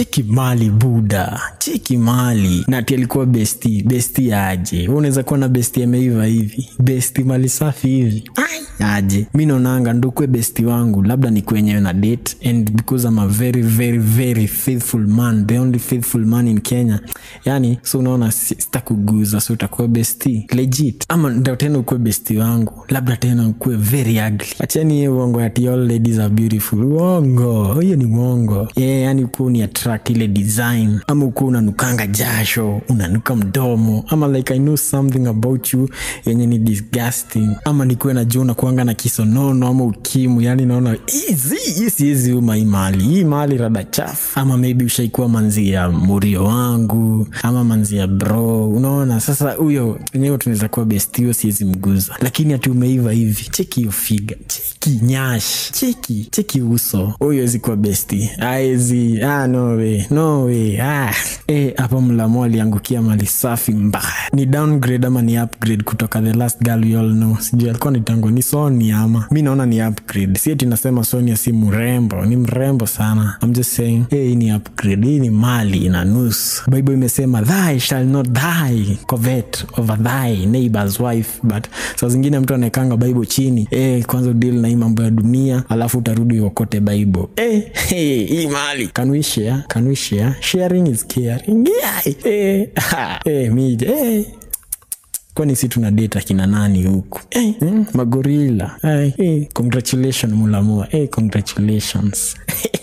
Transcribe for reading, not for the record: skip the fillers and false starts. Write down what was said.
cheki mali buda, cheki mali. Na ati alikuwa bestie aje. Unaweza kuwa na bestie ameiva hivi, bestie mali safi hivi aje. Mimi naonanga ndukwe bestie wangu labda ni kwenye na date, and because I'm a very very very faithful man, the only faithful man in Kenya, yani so unaona sitakuguza, so utakuwa bestie legit. Ama ndio tena ukue bestie wangu labda tena ukue very ugly. Acheni hiyo uongo ati all ladies are beautiful. Uongo, hiyo ni uongo. Yani uko ni attract ile design, ama uko unanukanga jasho, unanuka mdomo, ama like I know something about you yenye ni disgusting, ama nikuwe na jona kuanga na kisonono ama ukimu, yani naona hizi hii mali rada chafu. Ama maybe ushaikuwa manzi ya murio wangu, ama manzi ya bro, unaona. Sasa huyo yenyewe tunaweza kuwa bestie, siwezi mguza. Lakini ati umeiva hivi, cheki hiyo figure, cheki nyash, cheki uso, huyo hizi kuwa bestie. Aizi, no way. Hapa Mulamwah aliangukia mali safi mbaya. Ni downgrade ama ni upgrade kutoka the last girl you all know? Sijui alikuwa ni tango ni Sonia ama. Mimi naona ni upgrade. Si eti nasema Sonia si mrembo, ni mrembo sana. I'm just saying, hii ni upgrade, hii ni mali na nusu. Bible imesema thy shall not die covet over thy neighbor's wife, but saa zingine mtu anekanga Bible chini. Kwanza deal na hii mambo ya dunia, alafu utarudi uokote Bible. Hii mali. Can we share? Sharing is caring. Kwani si tuna data kina nani huku? Magorilla. Congratulations Mulamwah. Congratulations.